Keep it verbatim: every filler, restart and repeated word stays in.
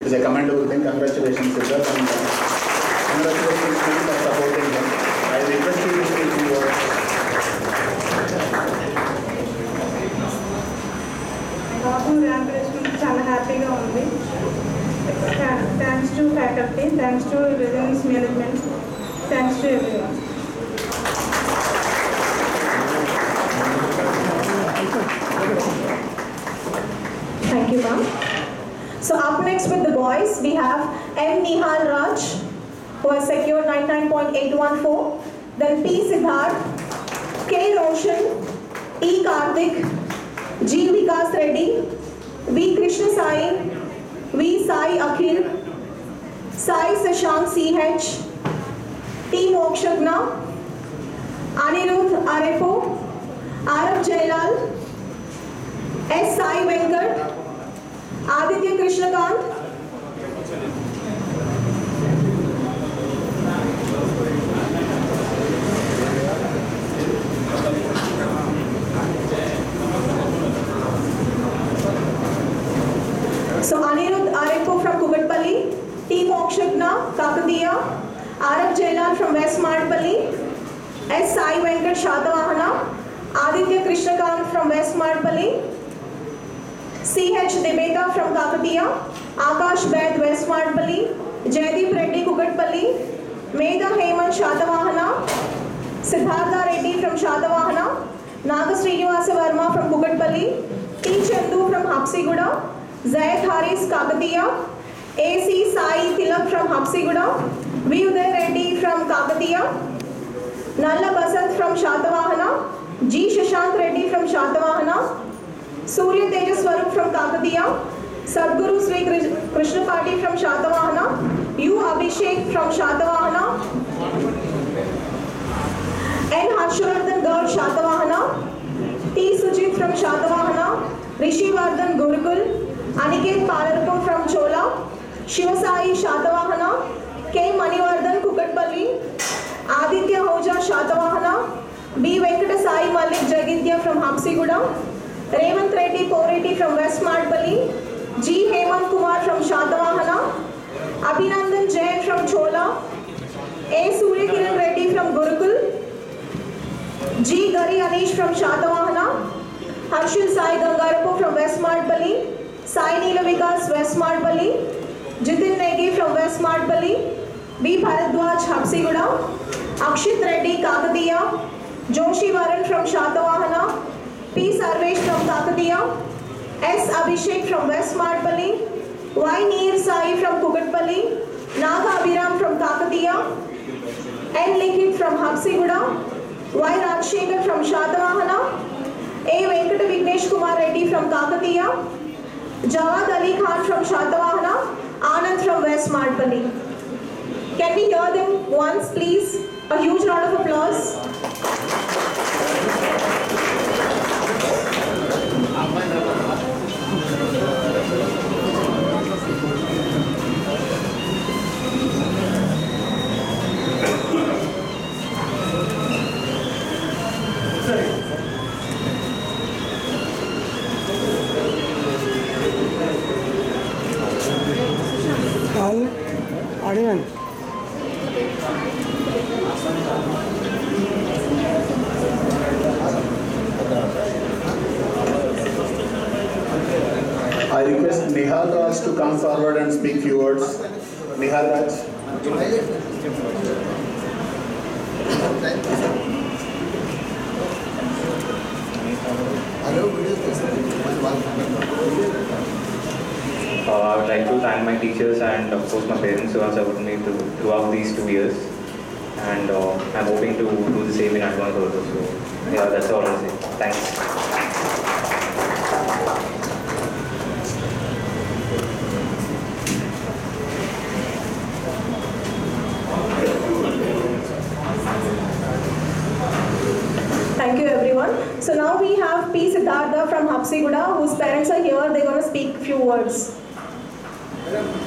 It's a commendable thing. Congratulations, Siddharth, and uh, congratulations to you for supporting him. I request you to speak to your బాబు rank వేసుకుంటే చాలా హ్యాపీగా ఉంది. Thanks to faculty, thanks to residence management, thanks to everyone. Thank you, ma'am. So up next with the boys, we have M. Nihal Raj, who has secured ninety-nine point eight one four. Then P. Siddharth, K. Roshan, E. Karthik, G. Vikas Reddy, V. Krishna Sai, V. Sai Akhil, Sai Sashank C H, T. Mokshagna, Anirudh Arepo, Arab Jailal, S. Sai Venkat, Aditya Krishnakant, so Anirudh Arepo from Kugatpalli, T. Mokshagna, Kakadiya, Arab Jailal from West Madpalli, S. Sai Venkat Shatavahana, Aditya Krishnakant from West Madpalli, C H Debeta from Kakatiya, Akash Baid West Madpalli, Jaideep Reddy Kugatpalli, Medha Hemant Shatavahana, Siddhartha Reddy from Shatavahana, Naga Srinivasa Verma from Kugatpalli, T Chandu from Hapsiguda, Zayed Haris Kakatiya, A C Sai Tilak from Hapsiguda, V Uday Reddy from Kakatiya, Nalla Basant from Shatavahana, G Shashank Reddy from Shatavahana, Surya Tejaswarup from Kakatiya, Sadguru Sri Krishna Party from Shatavahana, U Abhishek from Shatavahana, N Harshvardhan Gaur Shatavahana, T Sujit from Shatavahana, Rishi Vardhan Gurukul, Aniket Palarpur from Chola, Shivasai Shatavahana, K Manivardhan Kukatpalli, Aditya Hoja Shatavahana, B Venkata Sai Malik Jagidya from Hapsiguda, Revant Reddy Poreti from West Madpalli, G Hemant Kumar from Shatavahana, Abhinandan Jain from Chola, A Surya Kiran Reddy from Gurukul, G Gari Anish from Shatavahana, Harshil Sai Gangarapu from West Madpalli, Sai Neela Vikas West Madpalli, Jitin Negi from West Madpalli, B Bharadwaj Hapsiguda, Akshit Reddy Kakatiya, Joshi Varan from Shatavahana, P. Sarvesh from Kakatiya, S. Abhishek from West Madpalli, Y. Neer Sai from Kugatpalli, Naga Abhiram from Kakatiya, N. Likhit from Hapsiguda, Y. Rajshekhar from Shatavahana, A. Venkata Vignesh Kumar Reddy from Kakatiya, Jawad Ali Khan from Shatavahana, Anand from West Madpalli. Can we hear them once, please? A huge round of applause. Audience. I request Nihal Raj to come forward and speak few words. Nihal Raj. Uh, I would like to thank my teachers and of course my parents who have supported me through, throughout these two years, and uh, I'm hoping to do the same in advance also. So yeah, that's all I'll say. Thanks. Thank you, everyone. So now we have P. Siddhartha from Hapsiguda, whose parents are here. They're going to speak a few words.